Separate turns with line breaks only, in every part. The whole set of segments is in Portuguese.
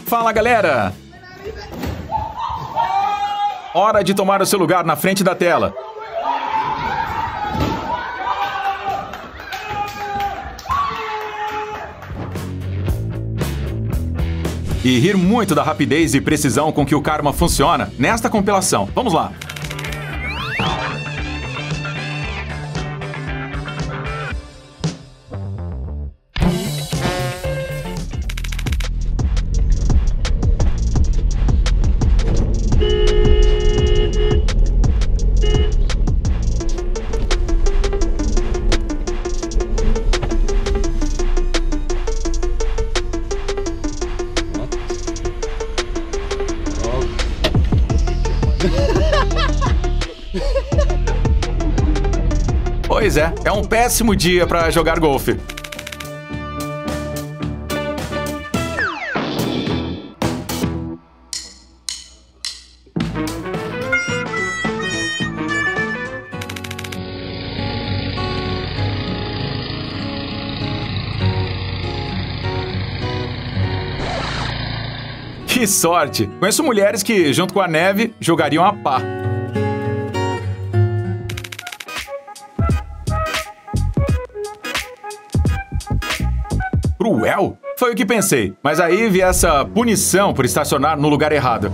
Fala, galera! Hora de tomar o seu lugar na frente da tela. E rir muito da rapidez e precisão com que o Karma funciona nesta compilação. Vamos lá! Pois é um péssimo dia para jogar golfe. Que sorte! Conheço mulheres que, junto com a neve, jogariam a pá. Cruel? Foi o que pensei, mas aí vi essa punição por estacionar no lugar errado.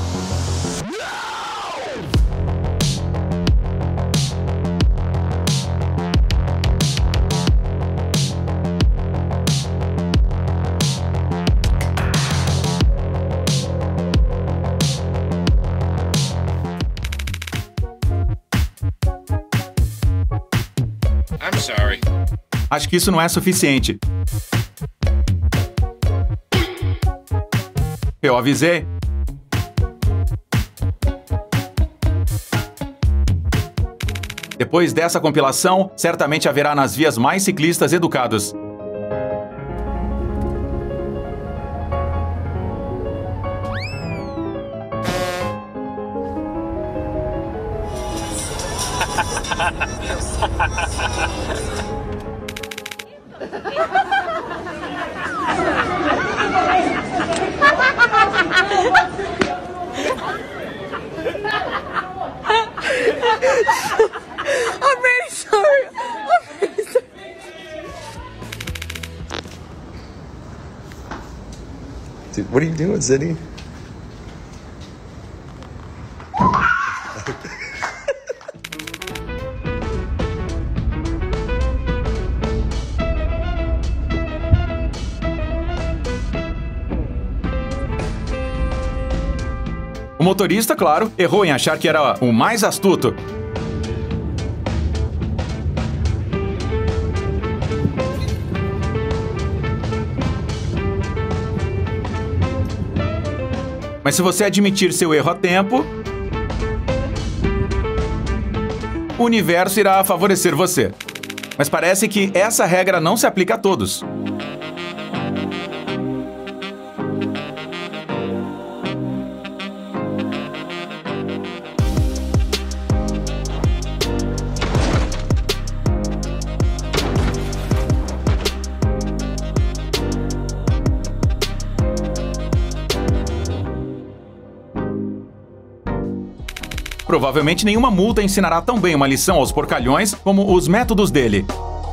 I'm sorry.
Acho que isso não é suficiente. Eu avisei. Depois dessa compilação, certamente haverá nas vias mais ciclistas educados.
I'm really sorry. I'm really sorry.
Dude, what are you doing, Ziddy?
O motorista, claro, errou em achar que era o mais astuto. Mas se você admitir seu erro a tempo, o universo irá favorecer você. Mas parece que essa regra não se aplica a todos. Provavelmente nenhuma multa ensinará tão bem uma lição aos porcalhões como os métodos dele.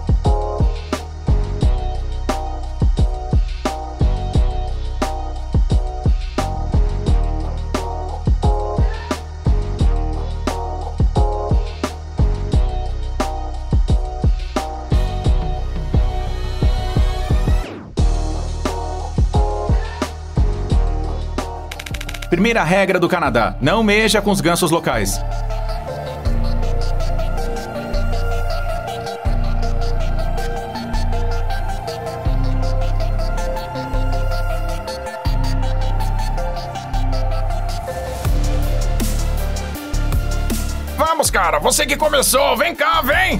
Primeira regra do Canadá: não mexa com os gansos locais.
Vamos, cara, você que começou, vem cá, vem!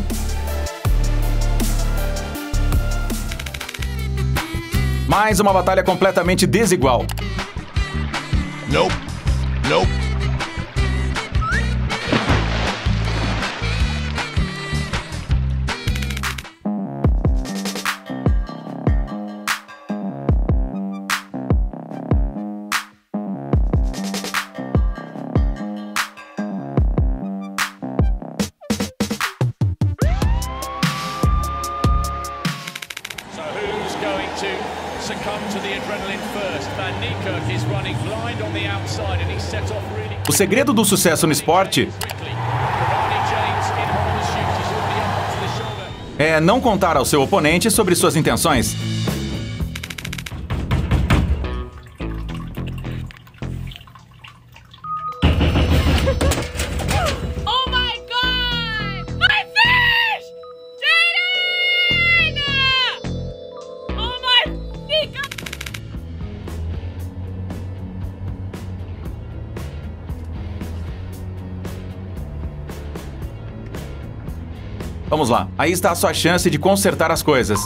Mais uma batalha completamente desigual.
Nope. Nope.
O segredo do sucesso no esporte é não contar ao seu oponente sobre suas intenções.
Oh my God! My fish! Jaden! Oh my God!
Vamos lá, aí está a sua chance de consertar as coisas.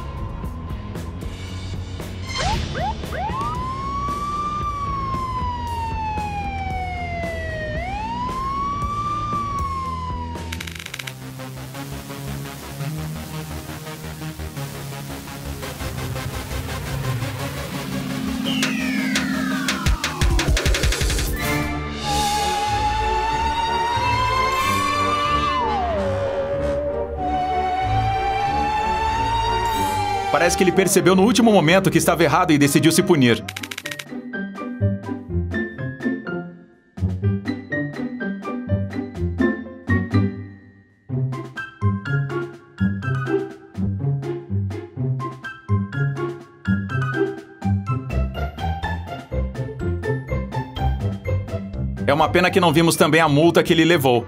Parece que ele percebeu no último momento que estava errado e decidiu se punir. É uma pena que não vimos também a multa que ele levou.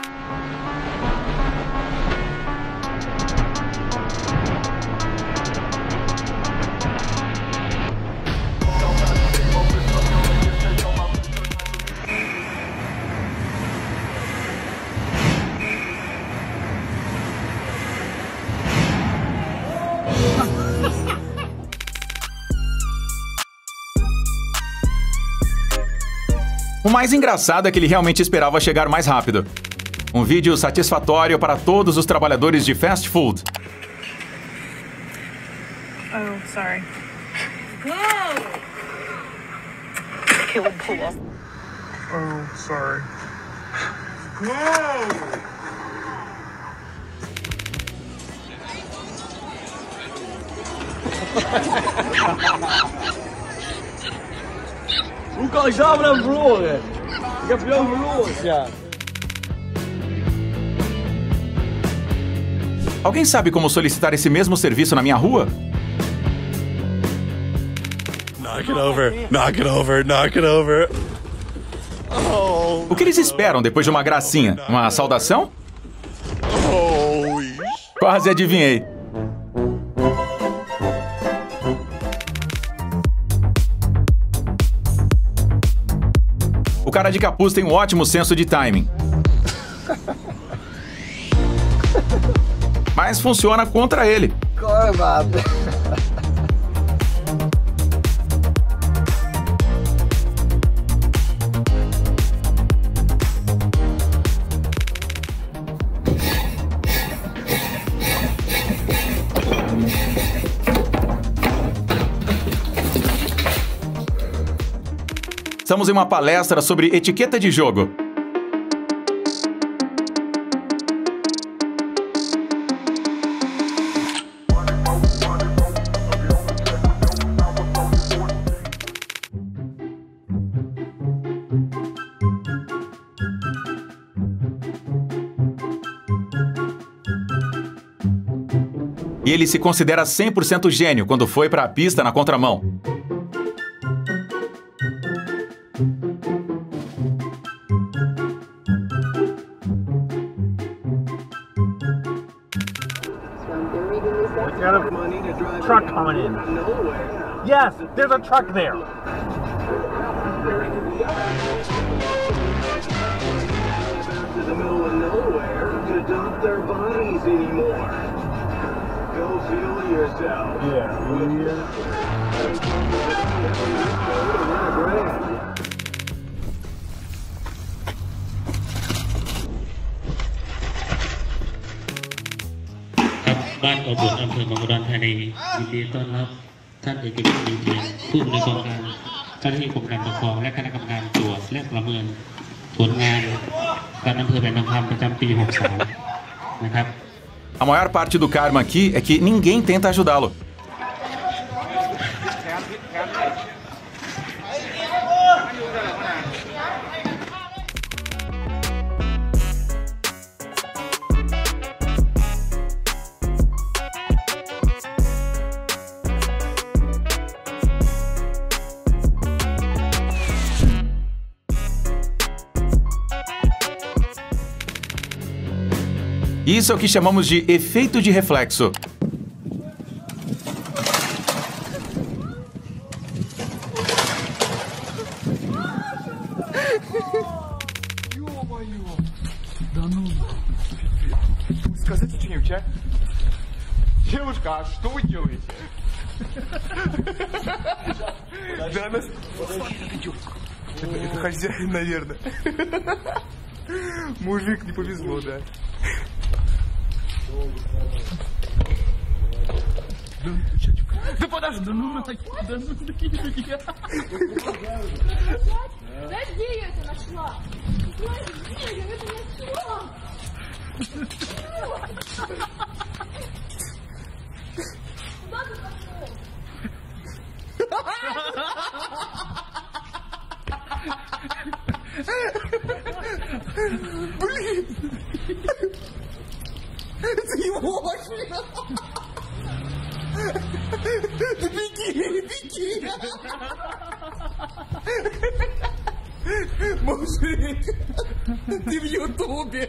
O mais engraçado é que ele realmente esperava chegar mais rápido. Um vídeo satisfatório para todos os trabalhadores de fast food.
Oh, sorry.
Whoa!
Caleb, pull up.
Oh, sorry. Whoa!
Luca, já abre verloren. Ik heb jou verloren, ja.
Alguém sabe como solicitar esse mesmo serviço na minha rua?
Knock it over, knock it over, knock it over. Oh,
O que eles esperam depois de uma gracinha? Uma saudação?
oh.
Quase adivinhei. O cara de capuz tem um ótimo senso de timing. Mas funciona contra ele.
Karma.
Estamos em uma palestra sobre etiqueta de jogo. E ele se considera 100% gênio quando foi para a pista na contramão.
Got a truck coming in. Yes, there's a truck there.
To the middle of nowhere to dump their bodies anymore. Go feel yourself.
Yeah. บ้านอบอุ่นอำเภอเมืองอุดรธานียินดีต้อนรับท่านเอกวิทย์ ดีเทียนผู้อำนวยการเจ้าหน้าที่กรมการปกครองและคณะกรรมการตรวจและประเมินผลงานการอำเภอแบนทองคำประจำปี 63 นะครับ
A maior parte do karma aqui é que ninguém tenta ajudá-lo. Isso é o que chamamos de efeito de reflexo.
Скажите что-нибудь, а? Девушка, а что вы делаете? Да, она... Это хозяин, наверное. Мужик, не повезло, да. Да подожди, да ну нафиг, да ну нафиг.
Да где я это нашла? Где я это нашла? Куда ты пошел?
Блин! Это его машина! Беги, беги! Мужик, ты в Ютубе!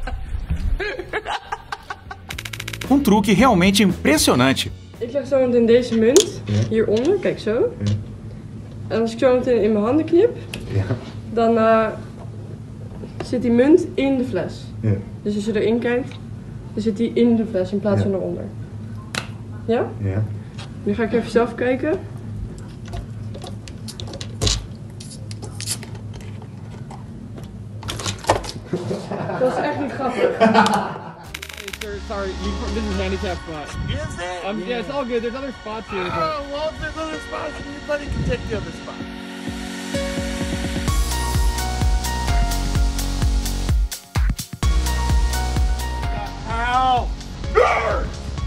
Truque realmente impressionante.
Ik leg zo meteen deze munt hieronder, kijk zo. En als ik zo meteen in mijn handen knip, dan zit die munt in de fles. Dus als je erin kijkt, dan zit die in de fles in plaats van eronder. Ja?
Ja.
Nu ga ik even zelf kijken. Dat is echt niet grappig.
Sorry, this is handicap spot. Is it? Yeah, it's all good. There's other spots here. But...
Oh, well, if there's other spots, anybody can take the other spot. Ow! Burn!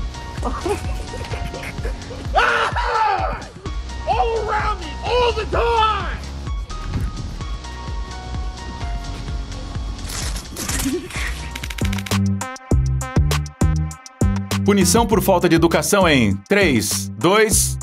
All around me, all the time!
Punição por falta de educação em 3, 2...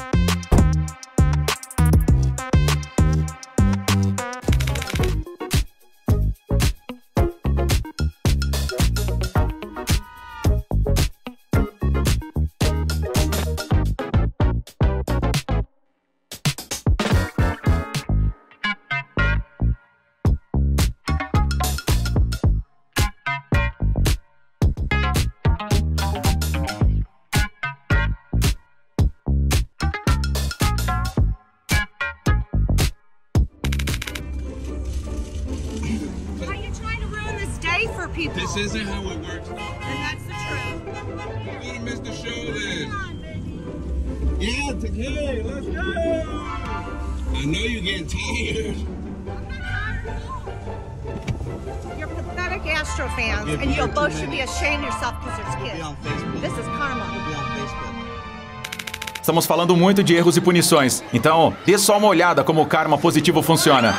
People.
This isn't how it works.
And that's the truth.
We're gonna miss the show then. Yeah, hey, let's go! I know you're getting tired.
You're pathetic Astro fans, and you both should be ashamed of yourself because there's kids. This is karma.
Estamos falando muito de erros e punições, então dê só uma olhada como o karma positivo funciona.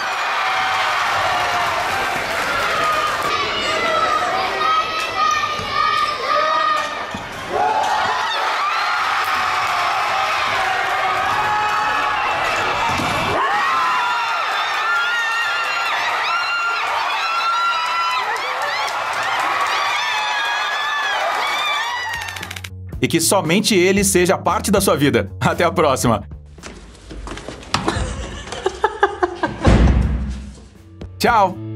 E que somente ele seja parte da sua vida. Até a próxima. Tchau!